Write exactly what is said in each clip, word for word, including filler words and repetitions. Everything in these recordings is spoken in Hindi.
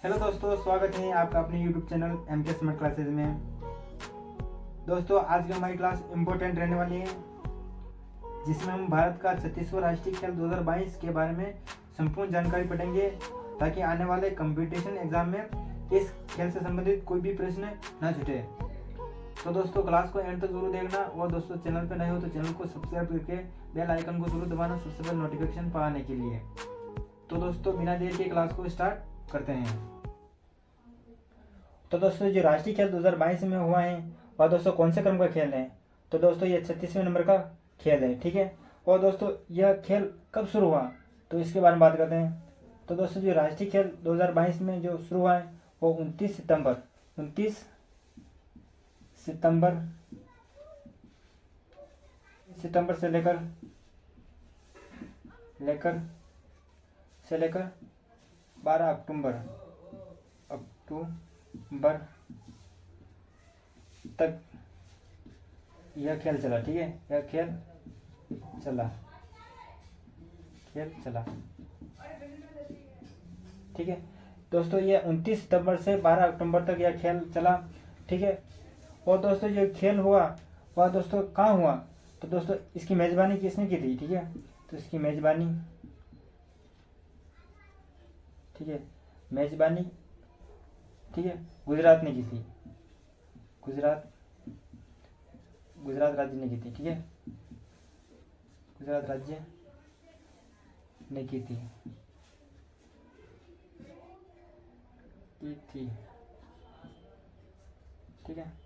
हेलो दोस्तों, स्वागत है आपका अपने YouTube channel M K smart classes में। दोस्तों, आज की हमारी क्लास इम्पोर्टेंट रहने वाली है, जिसमें हम भारत का छत्तीसवां राष्ट्रीय खेल दो हज़ार बाईस के बारे में संपूर्ण जानकारी पढ़ेंगे, ताकि आने वाले कंपटीशन एग्जाम में इस खेल से संबंधित कोई भी प्रश्न न छूटे। तो दोस्तों, क्लास को एंड तक जरूर देखना, और दोस्तों चैनल पर नए हो तो चैनल को सब्सक्राइब करके बेल आइकन को जरूर दबाना, सबसे पहले नोटिफिकेशन पाने के लिए। तो दोस्तों, बिना देर के क्लास को स्टार्ट करते हैं। तो दोस्तों, जो राष्ट्रीय खेल दो हज़ार बाईस में हुआ है वह दोस्तों कौन से क्रम का खेल है? तो दोस्तों, ये छत्तीसवें नंबर का खेल है, ठीक है। और दोस्तों, यह खेल कब शुरू हुआ, तो इसके बारे में बात करते हैं। तो दोस्तों, जो राष्ट्रीय खेल दो हज़ार बाईस में जो शुरू हुआ है वो उनतीस सितंबर उनतीस सितंबर सितंबर से लेकर लेकर से लेकर बारह अक्टूबर अक्टूबर तक यह खेल चला, ठीक है। यह खेल चला खेल चला ठीक है दोस्तों, ये उनतीस सितंबर से बारह अक्टूबर तक यह खेल चला, ठीक है। और दोस्तों, जो खेल हुआ वह दोस्तों कहाँ हुआ? तो दोस्तों, इसकी मेजबानी किसने की थी, ठीक है। तो इसकी मेजबानी ठीक है मेजबानी ठीक है गुजरात ने की थी गुजरात गुजरात राज्य ने की थी, ठीक है। गुजरात राज्य ने की थी की थी ठीक है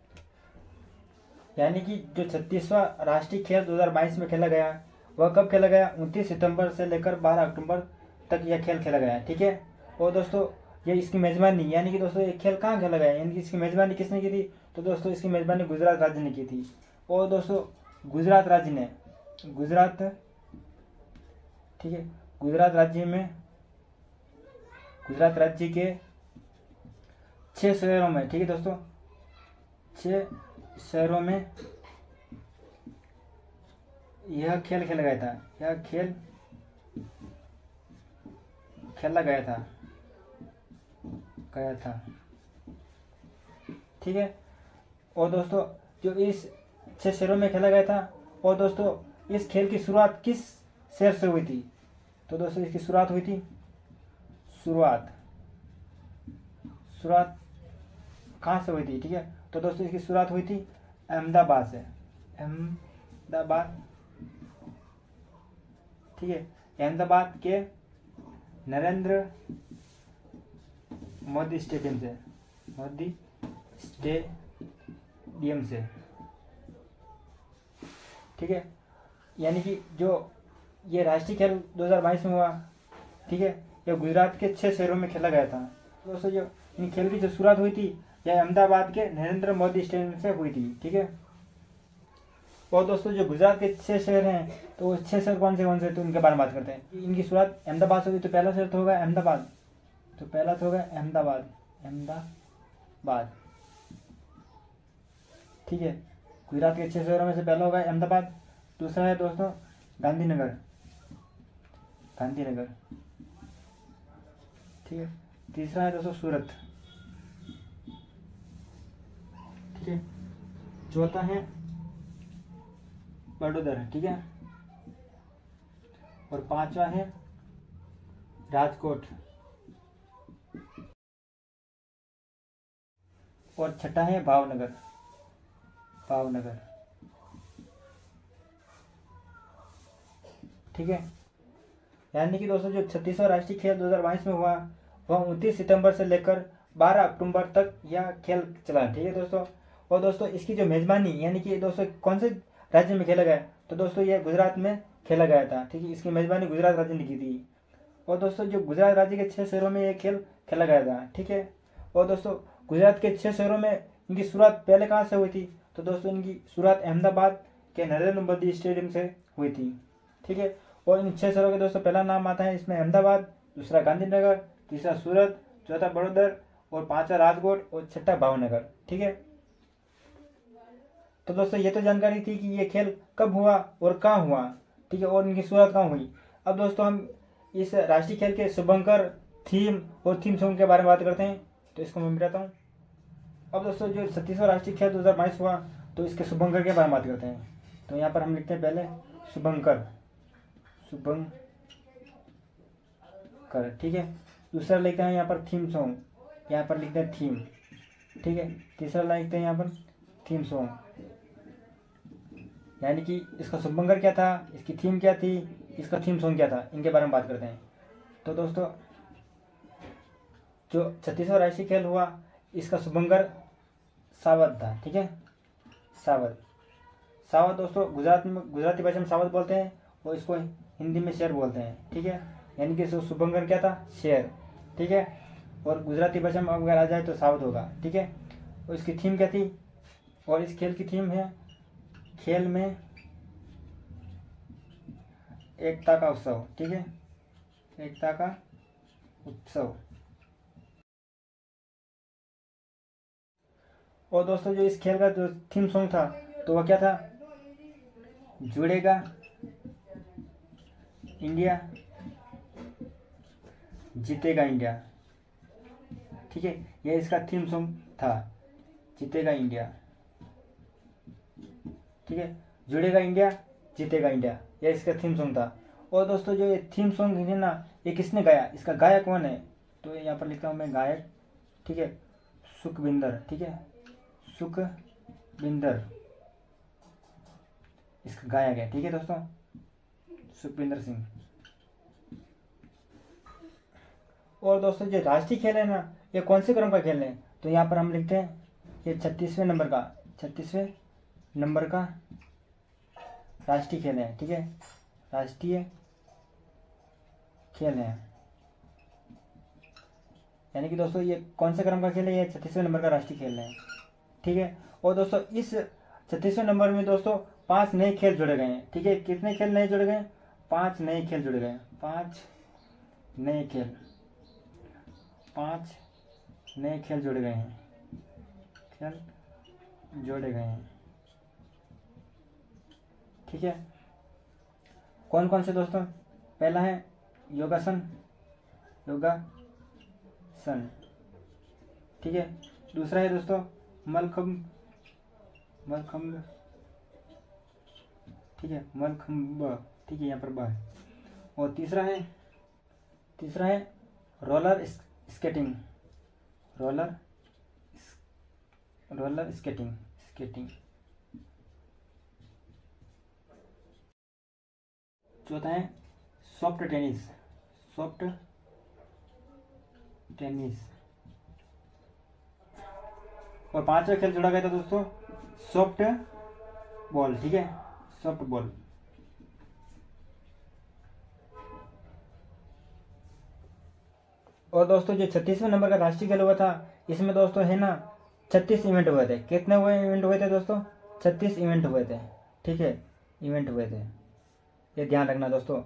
यानी कि जो छत्तीसवां राष्ट्रीय खेल दो हज़ार बाईस में खेला गया वह कब खेला गया? उनतीस सितंबर से लेकर बारह अक्टूबर तक यह खेल खेला गया, ठीक है। और दोस्तों, ये इसकी मेजबानी यानी कि दोस्तों ये खेल कहाँ खेला गया, यानी कि इसकी मेजबानी किसने की थी? तो दोस्तों, इसकी मेजबानी गुजरात राज्य ने की थी। और दोस्तों, गुजरात राज्य ने गुजरात ठीक है गुजरात राज्य में गुजरात राज्य के छह शहरों में, ठीक है दोस्तों, छह शहरों में यह खेल खेला गया था यह खेल खेला गया था गया था ठीक है। और दोस्तों, जो इस छह शहरों में खेला गया था, और दोस्तों इस खेल की शुरुआत किस शहर से हुई थी? तो दोस्तों, इसकी शुरुआत हुई थी शुरुआत शुरुआत कहाँ से हुई थी, ठीक है। तो दोस्तों, इसकी शुरुआत हुई थी अहमदाबाद से अहमदाबाद ठीक है अहमदाबाद के नरेंद्र मोदी स्टेडियम से मोदी स्टेडियम से ठीक है यानी कि जो ये राष्ट्रीय खेल दो हज़ार बाईस में हुआ, ठीक है, यह गुजरात के छह शहरों में खेला गया था। दोस्तों, जो इन खेल की जो शुरुआत हुई थी यह अहमदाबाद के नरेंद्र मोदी स्टेडियम से हुई थी, ठीक है। और दोस्तों, जो गुजरात के छह शहर हैं तो वो छह शहर कौन से कौन से, तो इनके बारे में बात करते हैं। इनकी शुरुआत अहमदाबाद से हुई, तो पहला शहर तो होगा अहमदाबाद तो पहला तो होगा अहमदाबाद अहमदाबाद ठीक है गुजरात के छह शहरों में से पहला होगा अहमदाबाद। दूसरा है दोस्तों गांधीनगर गांधीनगर ठीक है। तीसरा है दोस्तों सूरत, ठीक है। चौथा है बड़ोदर, ठीक है। और पांचवा है राजकोट, और छठा है भावनगर भावनगर ठीक है। यानी कि दोस्तों, जो छत्तीसवां राष्ट्रीय खेल दो हज़ार बाईस में हुआ वह उनतीस सितंबर से लेकर बारह अक्टूबर तक यह खेल चला, ठीक है दोस्तों। और दोस्तों, इसकी जो मेजबानी यानी कि दोस्तों कौन से राज्य में खेला गया? तो दोस्तों, यह गुजरात में खेला गया था, ठीक है। इसकी मेजबानी गुजरात राज्य ने की थी। और दोस्तों, जो गुजरात राज्य के छह शहरों में यह खेल खेला गया था, ठीक है। और दोस्तों, गुजरात के छह शहरों में इनकी शुरुआत पहले कहाँ से हुई थी? तो दोस्तों, इनकी शुरुआत अहमदाबाद के नरेंद्र मोदी स्टेडियम से हुई थी, ठीक है। और इन छह शहरों के दोस्तों पहला नाम आता है इसमें अहमदाबाद, दूसरा गांधीनगर, तीसरा सूरत, चौथा बड़ोदर, और पांचवा राजकोट, और छठा भावनगर, ठीक है। तो दोस्तों, ये तो जानकारी थी कि ये खेल कब हुआ और कहाँ हुआ, ठीक है, और इनकी शुरुआत कहाँ हुई। अब दोस्तों, हम इस राष्ट्रीय खेल के शुभंकर थीम और थीम सॉन्ग के बारे में बात करते हैं। तो इसको मैं मिटाता हूँ। अब दोस्तों जो छत्तीसवां राष्ट्रीय खेल दो हज़ार बाईस हुआ, तो इसके शुभंकर के बारे में बात करते हैं। तो यहाँ पर हम लिखते हैं पहले शुभंकर, शुभंकर, ठीक है। दूसरा लिखते हैं यहाँ पर थीम सॉन्ग, यहाँ पर लिखते हैं थीम, ठीक है। तीसरा लिखते हैं यहाँ पर थीम सॉन्ग, यानी कि इसका शुभंकर क्या था, इसकी थीम क्या थी, इसका थीम सॉन्ग क्या था, इनके बारे में बात करते हैं। तो दोस्तों जो छत्तीसवां राष्ट्रीय खेल हुआ, इसका शुभंकर सावध था, ठीक है, सावध। सावध दोस्तों गुजरात में, गुजराती भाषा में सावध बोलते हैं और इसको हिंदी में शेर बोलते हैं, ठीक है। यानी कि शुभंकर क्या था, शेर, ठीक है। और गुजराती भाषा में अगर आ जाए तो सावध होगा, ठीक है। और इसकी थीम क्या थी, और इस खेल की थीम है खेल में एकता का उत्सव, ठीक है, एकता का उत्सव। और दोस्तों जो इस खेल का जो थीम सॉन्ग था, तो वह क्या था, जुड़ेगा इंडिया, जीतेगा इंडिया, ठीक है। यह इसका थीम सॉन्ग था, जीतेगा इंडिया, ठीक है। जुड़ेगा इंडिया, जीतेगा इंडिया, यह इसका थीम सॉन्ग था। और दोस्तों जो ये थीम सॉन्ग है ना, ये किसने गाया, इसका गायक कौन है, तो यहाँ पर लिखता हूँ मैं गायक, ठीक है, सुखविंदर, ठीक है, सुखविंदर इसका गायक है, ठीक है दोस्तों, सुखविंदर सिंह। और दोस्तों जो राष्ट्रीय खेल है ना, ये कौन से क्रम का खेल है, तो यहाँ पर हम लिखते हैं ये छत्तीसवें नंबर का, छत्तीसवें नंबर का राष्ट्रीय खेल है, ठीक है, राष्ट्रीय खेल है। यानी कि दोस्तों ये कौन से क्रम का खेल है, ये छत्तीसवें नंबर का राष्ट्रीय खेल है, ठीक है। और दोस्तों इस छत्तीसवें नंबर में दोस्तों पांच नए खेल जुड़े गए हैं, ठीक है। कितने खेल नए जुड़े गए, पांच नए खेल जुड़े गए, पांच नए खेल, पांच नए खेल जुड़े गए हैं, खेल जोड़े गए हैं, ठीक है। कौन कौन से दोस्तों, पहला है योगासन, योगासन, ठीक है। दूसरा है दोस्तों मलखम्ब, मलखम्ब, ठीक है, मलखम्ब, ठीक है, यहाँ पर ब है। और तीसरा है, तीसरा है roller skating, roller roller skating, skating. चौथा है सॉफ्ट टेनिस, सॉफ्ट टेनिस। और पांचवा खेल जोड़ा गया था दोस्तों सॉफ्ट बॉल, ठीक है, सॉफ्ट बॉल। और दोस्तों जो छत्तीसवें नंबर का राष्ट्रीय खेल हुआ था, इसमें दोस्तों है ना छत्तीस इवेंट हुए थे। कितने हुए इवेंट हुए थे दोस्तों, छत्तीस इवेंट हुए थे, ठीक है, इवेंट हुए थे, ये ध्यान रखना दोस्तों।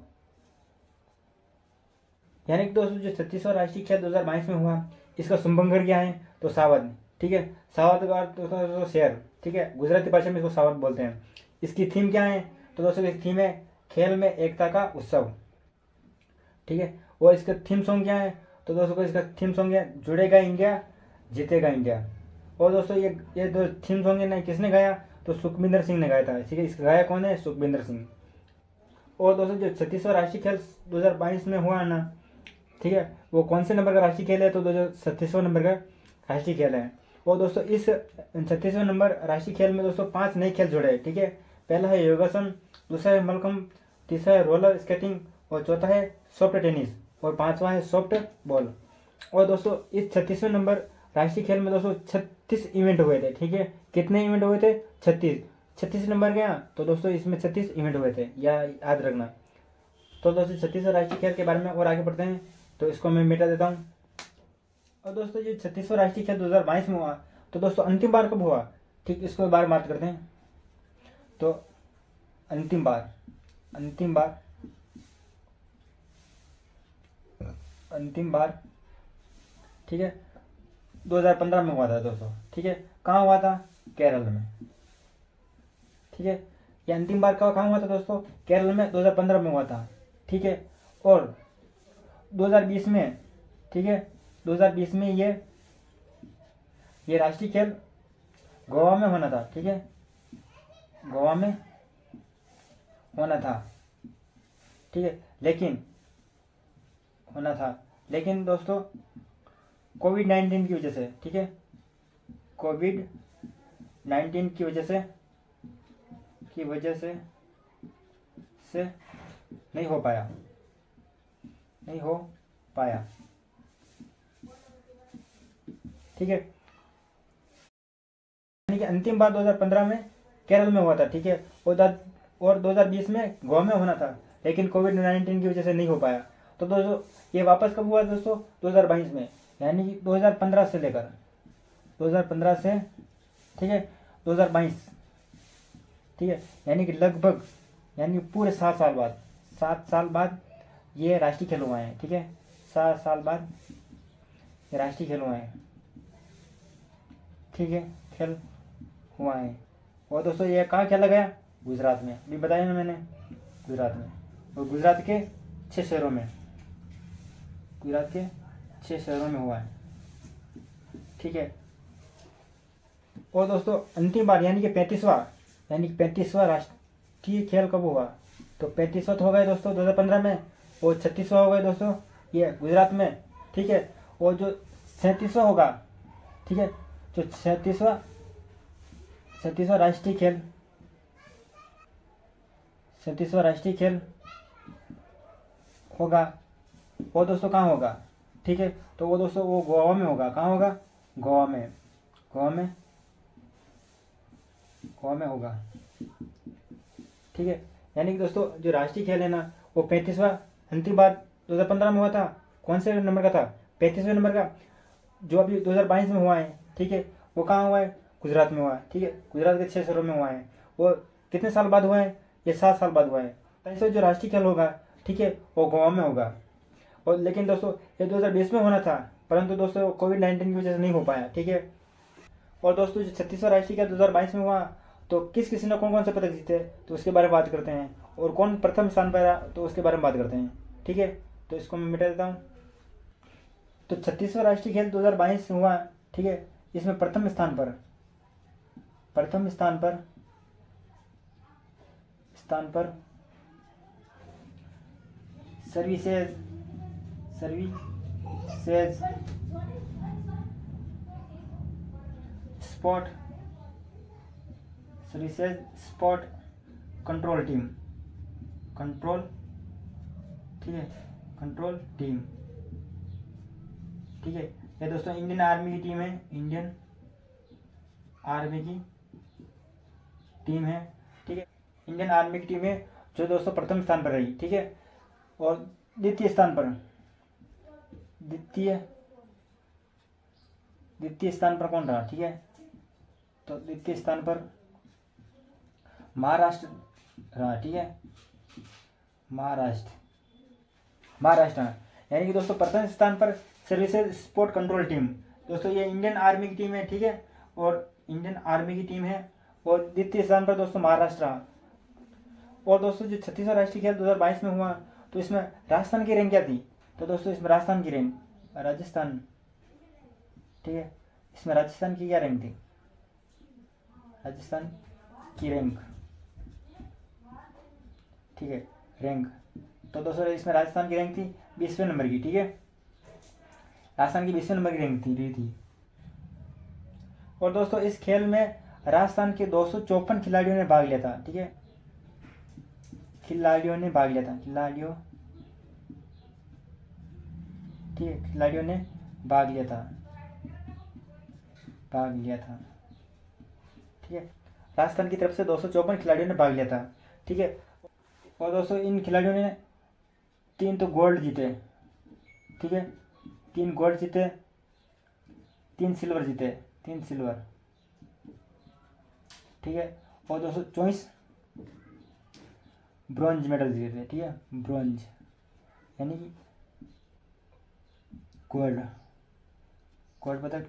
यानी कि दोस्तों जो छत्तीसवां राष्ट्रीय खेल दो हज़ार बाईस में हुआ, इसका शुभंकर क्या है, तो सावध, ठीक है। सावध का अर्थ दोस्तों दोस्तों शेर, ठीक है, गुजराती भाषा में इसको सावध बोलते हैं। इसकी थीम क्या है, तो दोस्तों इसकी थीम है खेल में एकता का उत्सव, ठीक है। और इसका थीम सॉन्ग क्या है, तो दोस्तों इसका थीम सॉन्ग है जुड़ेगा इंडिया, जीतेगा इंडिया। और दोस्तों ये ये दो थीम सॉन्ग है ना, किसने गाया, तो सुखविंदर सिंह ने गाया था, ठीक है। इसका गायक कौन है, सुखविंदर सिंह। और दोस्तों जो छत्तीसवां राष्ट्रीय खेल दो हज़ार बाईस में हुआ है ना, ठीक है, वो कौन से नंबर का राष्ट्रीय खेल है, तो दो हजार छत्तीसवां नंबर का राष्ट्रीय खेल है। और दोस्तों इस छत्तीसवें नंबर राष्ट्रीय खेल में दोस्तों पांच नए खेल जुड़े हैं, ठीक है। पहला है योगासन, दूसरा है मलखम्ब, तीसरा है रोलर स्केटिंग, और चौथा है सॉफ्ट टेनिस, और पांचवा है सॉफ्ट बॉल। और दोस्तों इस छत्तीसवें नंबर राष्ट्रीय खेल में दोस्तों छत्तीस इवेंट हुए थे, ठीक है। कितने इवेंट हुए थे, छत्तीस, छत्तीस नंबर गया, तो दोस्तों इसमें छत्तीस इवेंट हुए थे, या याद रखना। तो दोस्तों छत्तीसवें राष्ट्रीय खेल के बारे में और आगे बढ़ते हैं, तो इसको मैं मिटा देता हूँ। और दोस्तों ये छत्तीसवां राष्ट्रीय खेल दो हज़ार बाईस में हुआ, तो दोस्तों अंतिम बार कब हुआ, ठीक, इसको बार बात करते हैं। तो अंतिम बार, अंतिम बार, अंतिम बार, ठीक है, दो हज़ार पंद्रह में हुआ था दोस्तों, ठीक है। कहाँ हुआ था, केरल में, ठीक है। ये अंतिम बार कहाँ हुआ था दोस्तों, केरल में दो हज़ार पंद्रह में हुआ था, ठीक है। और दो हज़ार बीस में ठीक है। दो हज़ार बीस में ये ये राष्ट्रीय खेल गोवा में होना था, ठीक है, गोवा में होना था, ठीक है, लेकिन होना था लेकिन दोस्तों कोविड नाइन्टीन की वजह से, ठीक है, कोविड नाइन्टीन की वजह से की वजह से से नहीं हो पाया नहीं हो पाया ठीक है। यानी कि अंतिम बार दो हज़ार पंद्रह में केरल में हुआ था, ठीक है, और दो हज़ार बीस में गोवा में होना था, लेकिन कोविड नाइन्टीन की वजह से नहीं हो पाया। तो दोस्तों ये वापस कब हुआ दोस्तों? दो हज़ार बाईस में, यानी कि दो हज़ार पंद्रह से लेकर दो हज़ार पंद्रह से, ठीक है, दो हज़ार बाईस, ठीक है, यानी कि लगभग यानी पूरे सात साल बाद सात साल बाद ये राष्ट्रीय खेल हुए हैं, ठीक है, सात साल बाद ये राष्ट्रीय खेल हुए हैं, ठीक है, खेल हुआ है। और दोस्तों ये कहाँ खेला गया? गुजरात में, अभी बताया ना मैंने, गुजरात में, और गुजरात के छः शहरों में गुजरात के छः शहरों में हुआ है, ठीक है। और दोस्तों अंतिम बार यानी कि पैंतीसवां यानी कि पैंतीसवां राष्ट्रीय खेल कब हुआ? तो पैंतीसवां तो हो गए दोस्तों दो हज़ार पंद्रह में, और छत्तीसवां हो गए दोस्तों ये गुजरात में, ठीक है, और जो सैंतीसवां होगा, ठीक है, जो सैंतीसवां सैंतीसवां राष्ट्रीय खेल सैंतीसवां राष्ट्रीय खेल होगा वो दोस्तों कहाँ होगा? ठीक है, तो वो दोस्तों वो गोवा में होगा। कहाँ होगा? गोवा में गोवा में गोवा में होगा, ठीक है। यानी कि दोस्तों जो राष्ट्रीय खेल है ना वो पैंतीसवां अंतिम बार दो हज़ार पंद्रह में हुआ था। कौन से नंबर का था? पैंतीसवें नंबर का। जो अभी दो हज़ार बाईस में हुआ है, ठीक है, वो कहाँ हुआ है? गुजरात में हुआ है, ठीक है, गुजरात के छः शहरों में हुआ है। वो कितने साल बाद हुआ है? ये सात साल बाद हुआ है। तो जो राष्ट्रीय खेल होगा, ठीक है, वो गोवा में होगा। और लेकिन दोस्तों ये दो हज़ार बीस में होना था, परंतु दोस्तों कोविड नाइन्टीन की वजह से नहीं हो पाया, ठीक है। और दोस्तों जो छत्तीसवां राष्ट्रीय खेल दो हज़ार बाईस में हुआ, तो किस किसी ने कौन कौन से पदक जीते तो उसके बारे में बात करते हैं, और कौन प्रथम स्थान पर आया तो उसके बारे में बात करते हैं, ठीक है। तो इसको मैं मिटा देता हूँ। तो छत्तीसवां राष्ट्रीय खेल दो हज़ार बाईस में हुआ, ठीक है, इसमें प्रथम स्थान पर प्रथम स्थान पर स्थान पर services services sport services sport control team control ठीक है कंट्रोल टीम ठीक है। ये दोस्तों इंडियन आर्मी की टीम है, इंडियन आर्मी की टीम है, ठीक है, इंडियन आर्मी की टीम है जो दोस्तों प्रथम स्थान पर रही, ठीक है। और द्वितीय स्थान पर द्वितीय द्वितीय स्थान पर कौन रहा? ठीक है, तो द्वितीय स्थान पर महाराष्ट्र रहा, ठीक है, महाराष्ट्र महाराष्ट्र यानी कि दोस्तों प्रथम स्थान पर सर्विसेज स्पोर्ट कंट्रोल टीम, दोस्तों ये इंडियन आर्मी की टीम है, ठीक है, और इंडियन आर्मी की टीम है। और द्वितीय स्थान पर दोस्तों महाराष्ट्र रहा। और दोस्तों जो छत्तीसवां राष्ट्रीय खेल दो हज़ार बाईस में हुआ, तो इसमें राजस्थान की रैंक क्या थी? तो दोस्तों इसमें राजस्थान की रैंक राजस्थान ठीक है, इसमें राजस्थान की क्या रैंक थी? राजस्थान की रैंक ठीक है रैंक तो दोस्तों इसमें राजस्थान की रैंक थी बीसवें नंबर की, ठीक है, राजस्थान की बीसवें नंबर की रैंक थी रही थी। और दोस्तों इस खेल में राजस्थान के दो सौ चौपन खिलाड़ियों ने भाग लिया था, ठीक है, खिलाड़ियों ने भाग लिया था खिलाड़ियों ठीक है खिलाड़ियों ने भाग लिया था भाग लिया था ठीक है, राजस्थान की तरफ से दो सौ चौपन खिलाड़ियों ने भाग लिया था, ठीक है। और दोस्तों इन खिलाड़ियों ने तीन तो गोल्ड जीते, ठीक है, तीन गोल्ड जीते, तीन सिल्वर जीते तीन सिल्वर ठीक है, और दो सौ चौबीस ब्रॉन्ज मेडल जीते, ठीक है, ब्रॉन्ज यानी कि गोल्ड गोल्ड पदक,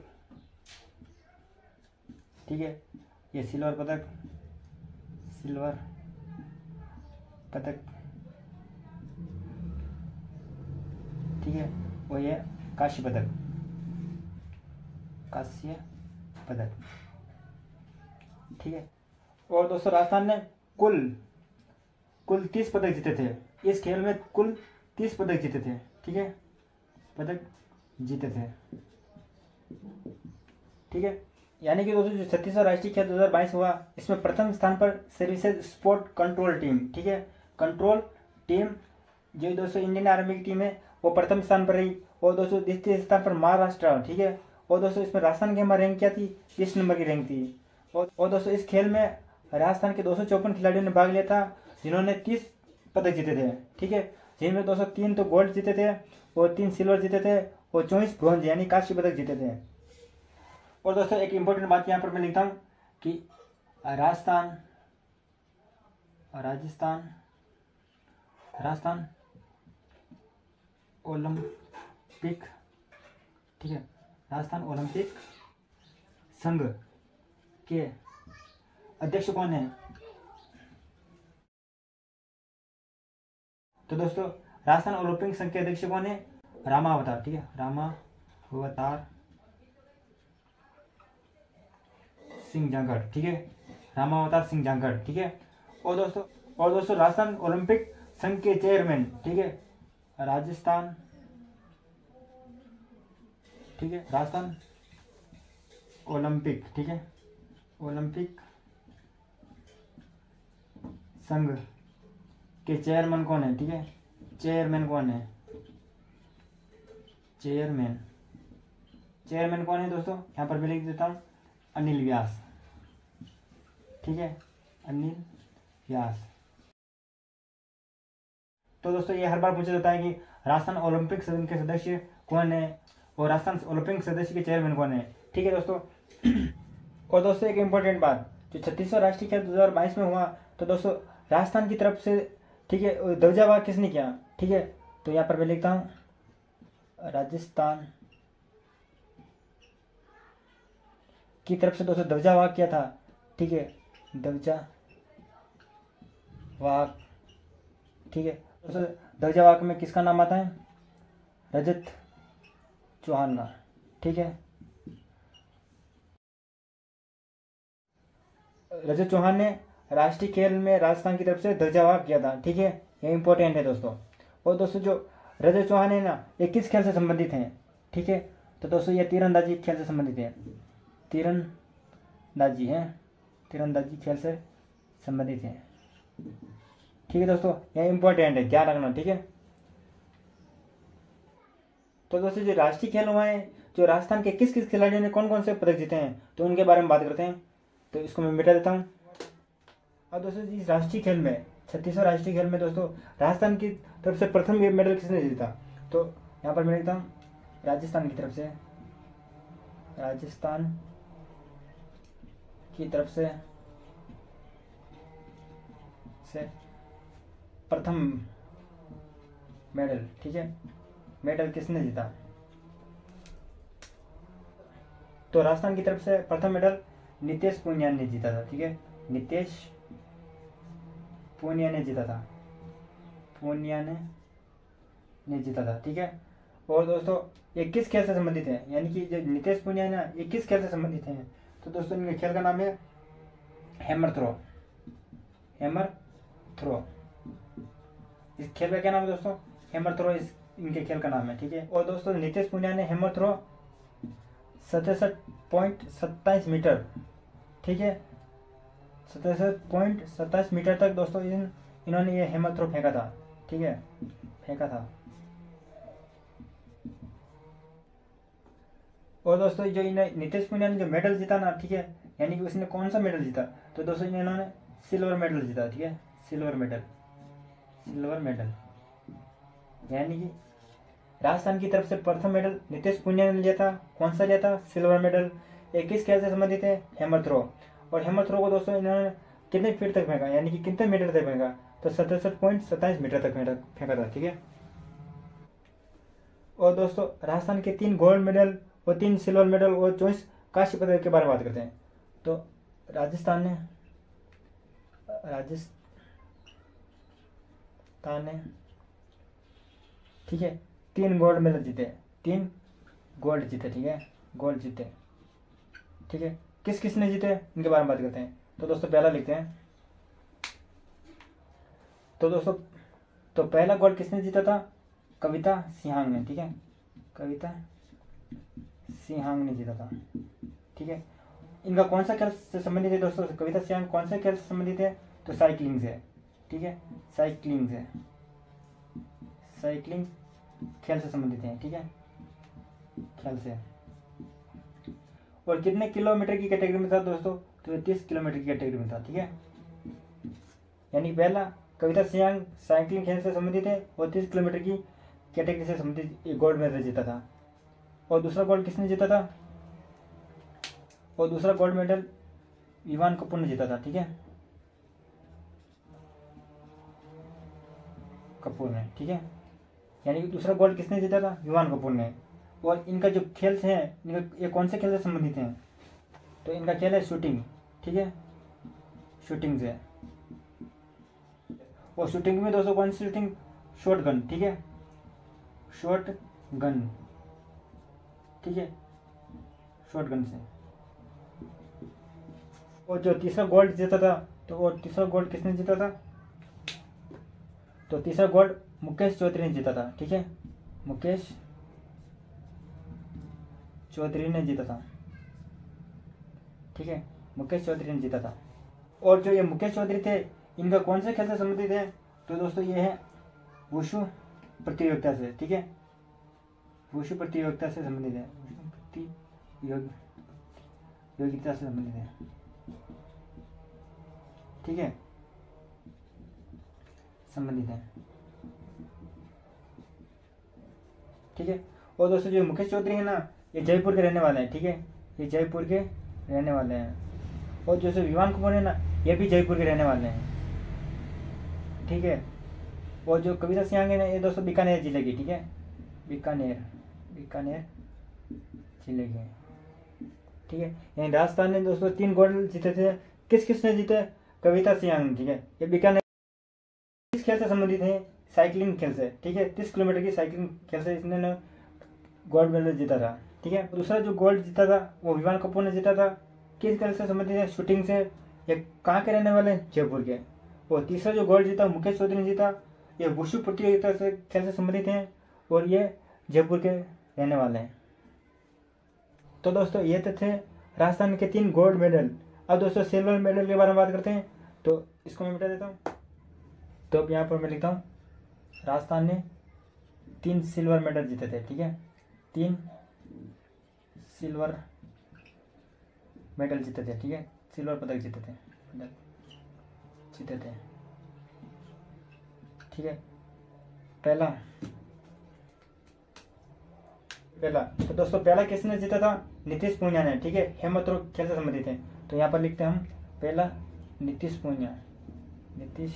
ठीक है, ये सिल्वर पदक सिल्वर पदक ठीक है, वो ये कांस्य पदक, कांस्य पदक, ठीक है। और दोस्तों राजस्थान ने कुल कुल तीस पदक जीते थे इस खेल में, कुल तीस पदक जीते थे, ठीक है, पदक जीते थे, ठीक है। यानी कि दोस्तों जो छत्तीसवां राष्ट्रीय खेल दो हज़ार बाईस हुआ, इसमें प्रथम स्थान पर सर्विसेज स्पोर्ट कंट्रोल टीम, ठीक है, कंट्रोल टीम जो दोस्तों इंडियन आर्मी की टीम है वो प्रथम स्थान पर रही। और दोस्तों द्वितीय स्थान पर महाराष्ट्र, ठीक है। और दोस्तों इसमें राजस्थान की हमारी रैंक क्या थी, तीस नंबर की रैंक थी। और, और दोस्तों इस खेल में राजस्थान के दो सौ चौपन खिलाड़ियों ने भाग लिया था, जिन्होंने तीस पदक जीते थे, ठीक है, जिनमें दोस्तों तीन तो गोल्ड जीते थे और तीन सिल्वर जीते थे और चौबीस ब्रॉन्ज यानी कांस्य पदक जीते थे। और दोस्तों एक इंपॉर्टेंट बात यहाँ पर मैं लिखता हूँ कि राजस्थान राजस्थान राजस्थान ओलंपिक, ठीक है, राजस्थान ओलंपिक संघ के अध्यक्ष कौन है? तो दोस्तों राजस्थान ओलंपिक संघ के अध्यक्ष कौन है? रामावतार, ठीक है, रामावतार सिंह जांगड़, ठीक है, रामावतार सिंह जांगड़, ठीक है। और दोस्तों और दोस्तों राजस्थान ओलंपिक संघ के चेयरमैन, ठीक है, राजस्थान, ठीक है, राजस्थान ओलंपिक, ठीक है, ओलंपिक संघ के चेयरमैन कौन है? ठीक है, चेयरमैन कौन है? चेयरमैन चेयरमैन कौन है दोस्तों? यहाँ पर मैं लिख देता हूँ अनिल व्यास, ठीक है, अनिल व्यास। तो दोस्तों ये हर बार पूछा जाता है कि राजस्थान ओलंपिक संघ के सदस्य कौन है और राजस्थान ओलंपिक सदस्य के चेयरमैन कौन है, ठीक है दोस्तों। और दोस्तों एक इम्पोर्टेंट बात, जो छत्तीसवां राष्ट्रीय खेल दो हजार बाईस में हुआ, तो दोस्तों राजस्थान की तरफ से, ठीक है, ध्वजावाहक किसने किया? ठीक है, तो यहाँ पर मैं लिखता हूँ राजस्थान की तरफ से दोस्तों ध्वजावाहक किया था, ठीक है, ध्वजावाहक, ठीक है दोस्तों। ध्वजावाहक में किसका नाम आता है? रजत चौहान का, ठीक है, रजत चौहान ने राष्ट्रीय खेल में राजस्थान की तरफ से ध्वजावाहक किया था, ठीक है, ये इंपॉर्टेंट है दोस्तों। और दोस्तों जो रजत चौहान है ना, ये किस खेल से संबंधित हैं? ठीक है, तो दोस्तों ये तीरंदाजी खेल से संबंधित है, तीरंदाजी है, तीरंदाजी खेल से संबंधित है, ठीक है दोस्तों, यह इंपॉर्टेंट है, ध्यान रखना, ठीक है। तो दोस्तों जो राष्ट्रीय खेल हुआ है, जो राजस्थान के किस किस खिलाड़ियों ने कौन कौन से पदक जीते हैं, तो उनके बारे में बात करते हैं। तो इसको मैं मिटा देता हूँ। और दोस्तों इस राष्ट्रीय खेल में, छत्तीसवां राष्ट्रीय खेल में दोस्तों राजस्थान की तरफ से प्रथम मेडल किसने जीता? तो यहाँ पर मैं लिखता हूँ राजस्थान की तरफ से, राजस्थान की तरफ से से प्रथम मेडल, ठीक है, मेडल किसने जीता? तो राजस्थान की तरफ से प्रथम मेडल नितेश पूनिया ने जीता था, ठीक है, नितेश पूनिया ने जीता था, पूनिया ने ने जीता था, ठीक है। और दोस्तों ये किस खेल से संबंधित है? यानी कि जो नितेश पूनिया ना, ये किस खेल से संबंधित हैं? तो दोस्तों इनके खेल का नाम है हैमर थ्रो, हैमर थ्रो। इस खेल का क्या नाम है दोस्तों? हैमर थ्रो, इस इनके खेल का नाम है, ठीक है। और दोस्तों नितेश पूनिया ने हैमर थ्रो सतसठ पॉइंट सत्ताईस मीटर, ठीक है, सतसठ पॉइंट सत्ताईस मीटर तक दोस्तों इन इन्होंने ये हैमर थ्रो फेंका था, ठीक है, फेंका था। और दोस्तों जो इन्हें नितेश पूनिया ने जो मेडल जीता ना, ठीक है, यानी कि उसने कौन सा मेडल जीता? तो दोस्तों इन्होंने सिल्वर मेडल जीता, ठीक है, सिल्वर मेडल, सिल्वर मेडल। यानी कि राजस्थान की तरफ से प्रथम मेडल नितेश पूनिया ने लिया था। कौन सा लिया था? Silver medal. एक किस खेल से संबंधित है? Hammer throw. और हैमर थ्रो को दोस्तों इन्होंने कितने फीट तक फेंका, यानी कि कितने मीटर तक फेंका? तो सतसठ पॉइंट सत्ताईस मीटर तक फेंका था, ठीक है। और दोस्तों राजस्थान के तीन गोल्ड मेडल और तीन सिल्वर मेडल और चौबीस कांस्य पदक के बारे में बात करते हैं। तो राजस्थान ने राजस्थान ने ठीक है तीन गोल्ड मेडल जीते, तीन गोल्ड जीते, ठीक है, गोल्ड जीते, ठीक है। किस किस ने जीते इनके बारे में बात करते हैं। तो दोस्तों पहला लिखते हैं। तो दोस्तों तो पहला गोल्ड किसने जीता था, कविता सिंहांग ने, ठीक है, कविता सिंहांग ने जीता था, ठीक है। इनका कौन सा खेल से संबंधित है दोस्तों, कविता सिंहांग कौन से खेल से संबंधित है, तो साइकिलिंग से, ठीक है, साइकिलिंग से, साइकिलिंग खेल से संबंधित है, ठीक है, खेल से। और कितने किलोमीटर की कैटेगरी में था दोस्तों, तो तीस किलोमीटर की कैटेगरी में था, ठीक है। यानी पहला कविता सिंहांग साइकिलिंग खेल से संबंधित है और तीस किलोमीटर की कैटेगरी से संबंधित गोल्ड मेडल जीता था। और दूसरा गोल्ड किसने जीता था, और दूसरा गोल्ड मेडल इवान कपूर ने जीता था, ठीक है, कपूर ने, ठीक है। यानी कि दूसरा गोल्ड किसने जीता था, इवान कपूर ने। और इनका जो खेल है, इनका ये कौन से खेल से संबंधित हैं, तो इनका खेल है शूटिंग, ठीक है, शूटिंग से। और शूटिंग में दोस्तों कौन सी शूटिंग, शॉर्ट गन, ठीक है, शॉर्ट गन, ठीक है, शॉर्ट गन से। और जो तीसरा गोल्ड जीता था, तो वो तीसरा गोल्ड किसने जीता था, तो तीसरा गोल्ड मुकेश चौधरी ने जीता था, ठीक है, मुकेश चौधरी ने जीता था, ठीक है, मुकेश चौधरी ने जीता था। और जो ये मुकेश चौधरी थे, इनका कौन से खेल से संबंधित है, तो दोस्तों ये है वुशु प्रतियोगिता से, ठीक है, वुशु प्रतियोगिता से संबंधित है, प्रतियोगिता से संबंधित है, ठीक है, संबंधित है, ठीक है। और दोस्तों जो मुकेश चौधरी है ना, ये जयपुर के रहने वाले हैं, ठीक है, ये जयपुर के रहने वाले हैं। और जो विवान कपूर है ना, ये भी जयपुर के रहने वाले हैं, ठीक है। और जो कविता सिंहांग है ना, ये दोस्तों बीकानेर जिले की, ठीक है, बीकानेर बीकानेर जिले के, ठीक है। यानी राजस्थान ने दोस्तों तीन गोल्ड जीते थे। किस किस ने जीते, कविता सिंहांग, ठीक है। ये बीकानेर किस खेल से संबंधित है, साइकिलिंग खेल से, ठीक है, तीस किलोमीटर की साइकिलिंग खेल से इसने गोल्ड मेडल जीता था, ठीक है। दूसरा जो गोल्ड जीता था वो विवान कपूर ने जीता था। किस खेल से संबंधित है, शूटिंग से। ये कहाँ के रहने वाले हैं, जयपुर के। और तीसरा जो गोल्ड जीता मुकेश चौधरी ने जीता, ये वुशु प्रतियोगिता से खेल से संबंधित हैं और ये जयपुर के रहने वाले हैं। तो दोस्तों ये तो थे राजस्थान के तीन गोल्ड मेडल। अब दोस्तों सिल्वर मेडल के बारे में बात करते हैं, तो इसको मैं मिटा देता हूँ। तो अब यहाँ पर मैं लिखता हूँ, राजस्थान ने तीन सिल्वर मेडल जीते थे, ठीक है, तीन सिल्वर मेडल जीते थे, ठीक है, सिल्वर पदक जीते थे, जीते थे, ठीक है। पहला पहला तो दोस्तों पहला किसने जीता था, नीतीश पूनिया ने, ठीक है, हेमंत थ्रो खेल से संबंधित है। तो यहाँ पर लिखते हैं हम, पहला नीतीश पूनिया, नीतीश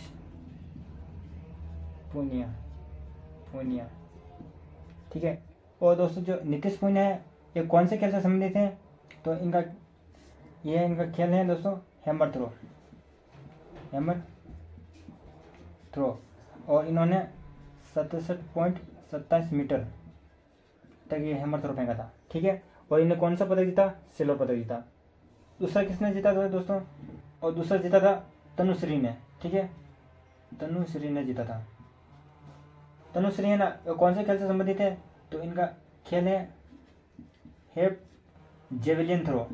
पूनिया पूनिया ठीक है। और दोस्तों जो नीतीश पूनिया है, ये कौन से खेल से संबंधित है, तो इनका ये इनका खेल है दोस्तों हैमर थ्रो, हैमर थ्रो। और इन्होंने सतसठ पॉइंट सत्ताईस मीटर तक ये हैमर थ्रो फेंका था, ठीक है। और इन्हें कौन सा पदक जीता, सिल्वर पदक जीता। दूसरा किसने जीता था दोस्तों, और दूसरा जीता था तनुश्री ने, ठीक है, तनुश्री ने जीता था। तनुश्री है ना, कौन से खेल से संबंधित है, तो इनका खेल है है जेवेलियन थ्रो,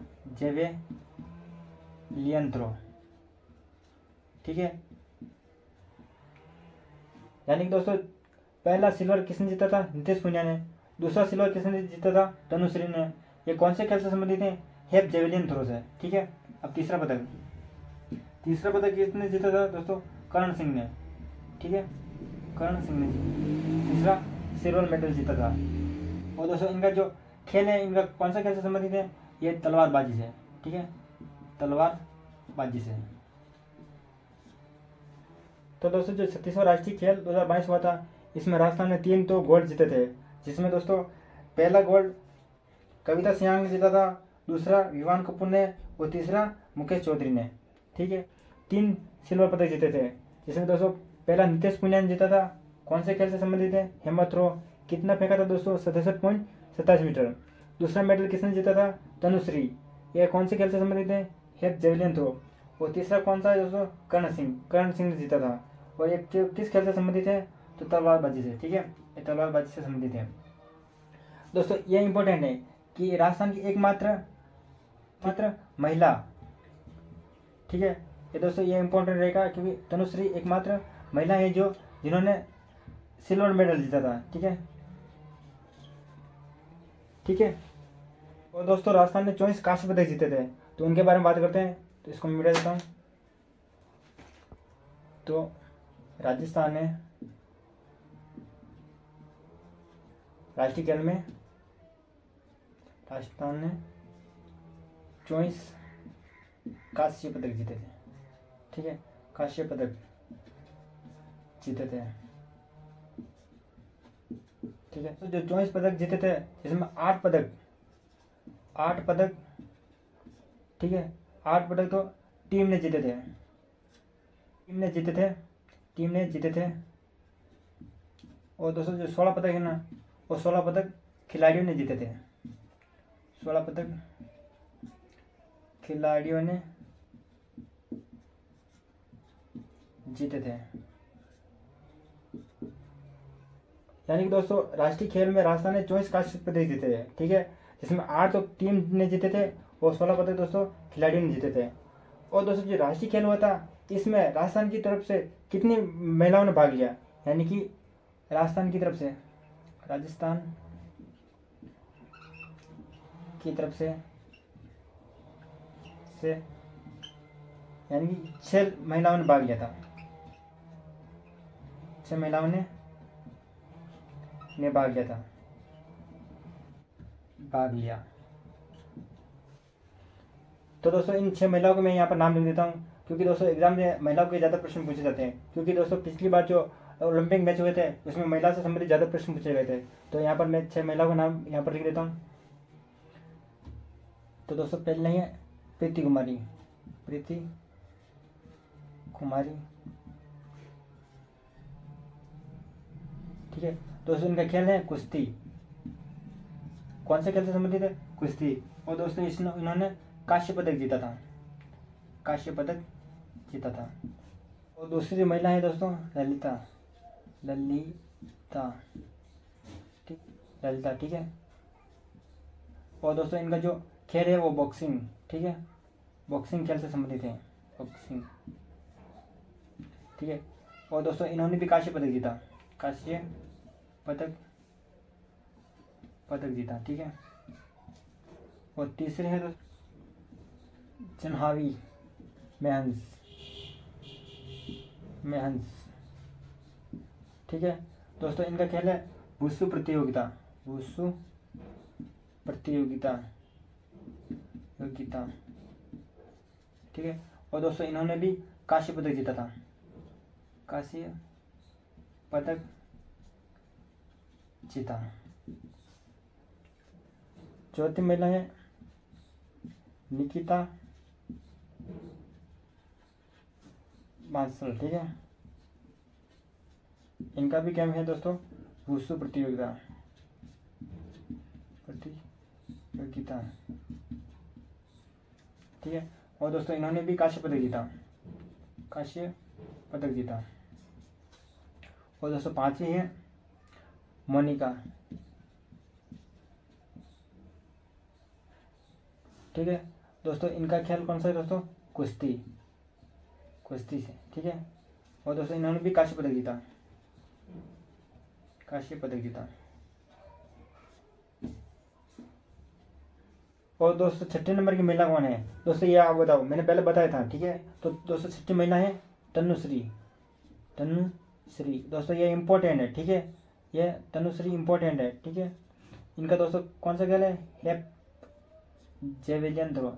जेवेलियन थ्रो, ठीक है। यानी कि दोस्तों पहला सिल्वर किसने जीता था, नीतीश पूनिया ने। दूसरा सिल्वर किसने जीता था, तनुश्री ने। ये कौन से खेल से संबंधित है, हेप जेवेलियन थ्रो से, ठीक है। अब तीसरा पदक, तीसरा पदक किसने जीता था दोस्तों, करण सिंह ने, ठीक है, करण सिंह ने तीसरा सिल्वर मेडल जीता था। और दोस्तों इनका जो खेल है, इनका कौन सा खेल से संबंधित है, ये तलवारबाजी से, ठीक है, तलवारबाजी से। तो दोस्तों जो छत्तीसवां राष्ट्रीय खेल दो हज़ार बाईस हुआ था, इसमें राजस्थान ने तीन तो गोल्ड जीते थे, जिसमें दोस्तों पहला गोल्ड कविता सिंहांग ने जीता था, दूसरा विवान कपूर ने और तीसरा मुकेश चौधरी ने, ठीक है। तीन सिल्वर पदक जीते थे, जिसमें दोस्तों पहला नीतीश पूनिया ने जीता था। कौन से खेल से संबंधित है, हेमंत थ्रो। कितना फेंका था दोस्तों, सतसठ पॉइंट सत्ताईस मीटर। दूसरा मेडल किसने जीता था? तनुश्री। यह कौन से खेल से संबंधित है? है जेवलिन थ्रो। और तीसरा कौन सा है दोस्तों? कर्ण सिंह। कर्ण सिंह ने जीता था। और ये किस खेल से संबंधित है? तो तलवारबाजी से, ठीक है, ये तलवारबाजी से संबंधित है। दोस्तों ये इंपॉर्टेंट है कि राजस्थान की एकमात्र मात्र महिला, ठीक है, ये दोस्तों ये इंपॉर्टेंट रहेगा क्योंकि तनुश्री एकमात्र महिला है जो जिन्होंने सिल्वर मेडल जीता था, ठीक है, ठीक है। और दोस्तों राजस्थान ने चौबीस कांस्य पदक जीते थे, तो उनके बारे में बात करते हैं। तो इसको मैं मिटा देता हूँ। तो राजस्थान ने राष्ट्रीय खेल में राजस्थान ने चौबीस कांस्य पदक जीते थे, ठीक है, कांस्य पदक जीते थे, ठीक है। तो जो चौबीस पदक जीते थे जिसमें आठ पदक आठ पदक ठीक है, आठ पदक तो टीम ने जीते थे टीम ने जीते थे टीम ने जीते थे और दोस्तों जो सोलह पदक है ना, वो सोलह पदक खिलाड़ियों ने जीते थे। सोलह पदक खिलाड़ियों ने जीते थे। यानी कि दोस्तों राष्ट्रीय खेल में राजस्थान ने चौबीस कांस्य पदक जीते थे, ठीक है, जिसमें आठ तो टीम ने जीते थे और सोलह पदक दोस्तों खिलाड़ियों ने जीते थे। और दोस्तों जो राष्ट्रीय खेल हुआ था इसमें राजस्थान की तरफ से कितनी महिलाओं ने भाग लिया? यानी कि राजस्थान की तरफ से राजस्थान की तरफ से से यानी कि छह महिलाओं ने भाग लिया था। छह महिलाओं ने ने भाग लिया था भाग लिया तो दोस्तों इन छह महिलाओं को मैं यहाँ पर नाम लिख देता हूँ, क्योंकि दोस्तों एग्जाम में महिलाओं के ज़्यादा प्रश्न पूछे जाते हैं। क्योंकि दोस्तों पिछली बार जो ओलंपिक मैच हुए थे उसमें महिला से संबंधित ज़्यादा प्रश्न पूछे गए थे। तो यहाँ पर मैं छह महिलाओं का नाम यहाँ पर लिख देता हूँ। तो दोस्तों पहले नहीं है प्रीति कुमारी प्रीति कुमारी ठीक है। दोस्तों इनका खेल है कुश्ती। कौन से खेल से संबंधित है? कुश्ती। और दोस्तों इसने इन्होंने कांस्य पदक जीता था कांस्य पदक जीता था। और दूसरी महिला है दोस्तों ललिता ललिता ठीक ललिता ठीक है। और दोस्तों इनका जो खेल है वो बॉक्सिंग, ठीक है, बॉक्सिंग खेल से संबंधित है, बॉक्सिंग, ठीक है। और दोस्तों इन्होंने भी कांस्य पदक जीता कांस्य पदक पदक जीता, ठीक है। और तीसरे है दोस्तों जनहावी मेहंस मेहंस ठीक है। दोस्तों इनका खेल है वुशु प्रतियोगिता वुशु प्रतियोगिता योगिता ठीक है। और दोस्तों इन्होंने भी कांस्य पदक जीता था कांस्य पदक जीता। चौथी महिला है निकिता बांसल, ठीक है। इनका भी क्या है दोस्तों वुशु प्रतियोगिता प्रतियोगिता ठीक है। और दोस्तों इन्होंने भी कांस्य पदक जीता कांस्य पदक जीता। और दोस्तों पांचवी है मोनिका, ठीक है। दोस्तों इनका खेल कौन सा है दोस्तों? कुश्ती कुश्ती से, ठीक है। और दोस्तों इन्होंने भी कांस्य पदक जीता कांस्य पदक जीता। और दोस्तों छठे नंबर की महिला कौन है दोस्तों? ये आप बताओ, मैंने पहले बताया था, ठीक है। तो दोस्तों छठी महिला है तनुश्री तनुश्री। दोस्तों ये इम्पोर्टेंट है, ठीक है, ये तनुश्री इम्पोर्टेंट है, ठीक है। इनका दोस्तों कौन सा खेल है? है जेवेलियन थ्रो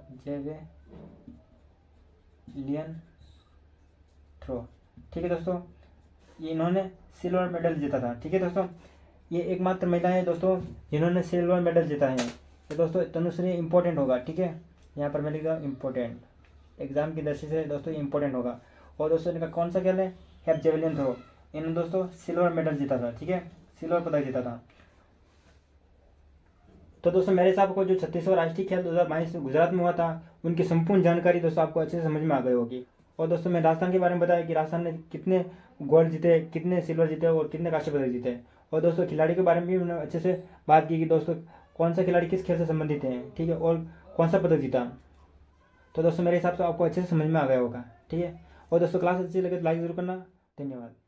जेवेलियन थ्रो, ठीक है दोस्तों। ये इन्होंने सिल्वर मेडल जीता था, ठीक है दोस्तों। ये एकमात्र महिला है दोस्तों जिन्होंने सिल्वर मेडल जीता है। तो दोस्तों तनुश्री इम्पोर्टेंट होगा, ठीक है, यहाँ पर मैं लिख रहा हूँ इम्पोर्टेंट, एग्जाम की दृष्टि से दोस्तों इम्पोर्टेंट होगा। और दोस्तों इनका कौन सा खेल है? है जेवेलियन थ्रो। इन्होंने दोस्तों सिल्वर मेडल जीता था, ठीक है, सिल्वर पदक जीता था। तो दोस्तों मेरे हिसाब को जो छत्तीसवां राष्ट्रीय खेल दो हज़ार बाईस में गुजरात में हुआ था, उनकी संपूर्ण जानकारी दोस्तों आपको अच्छे से समझ में आ गई होगी। और दोस्तों मैं राजस्थान के बारे में बताया कि राजस्थान ने कितने गोल्ड जीते, कितने सिल्वर जीते और कितने कांस्य पदक जीते। और दोस्तों खिलाड़ी के बारे में भी मैंने अच्छे से बात की कि दोस्तों कौन सा खिलाड़ी किस खेल से संबंधित है, ठीक है, और कौन सा पदक जीता। तो दोस्तों मेरे हिसाब से आपको अच्छे से समझ में आ गया होगा, ठीक है। और दोस्तों क्लास अच्छी लगे तो लाइक जरूर करना। धन्यवाद।